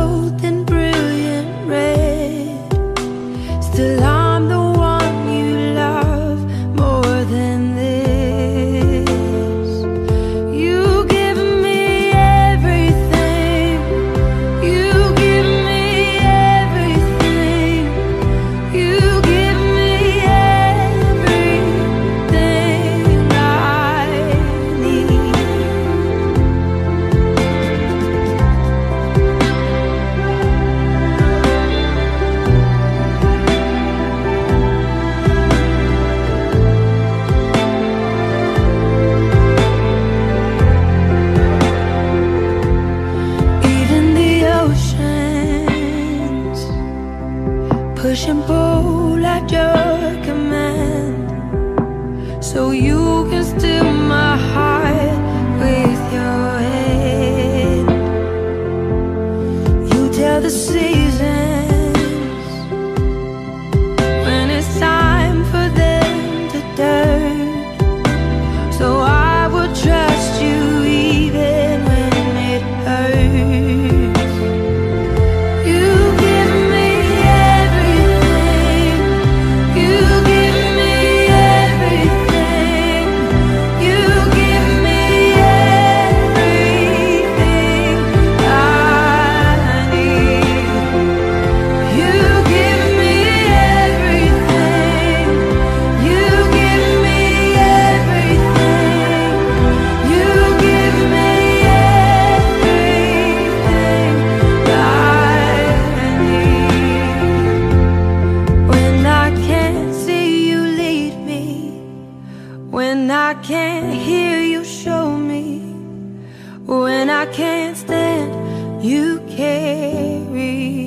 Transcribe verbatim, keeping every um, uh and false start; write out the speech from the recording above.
something brilliant red. Still I'm the one you love more than this. You give me everything. You give me everything. You give me everything I need. Even the oceans push and pull at your command, so you can still my heart with your hand. You tell the seasons when it's time for them to turn, so I will trust you even when it hurts. You give me everything. You give me everything. You give me everything I need. You give me everything. You give me everything. You give me everything I need. When I can't see you lead me, when I can't hear you show me, when I can't stand, you carry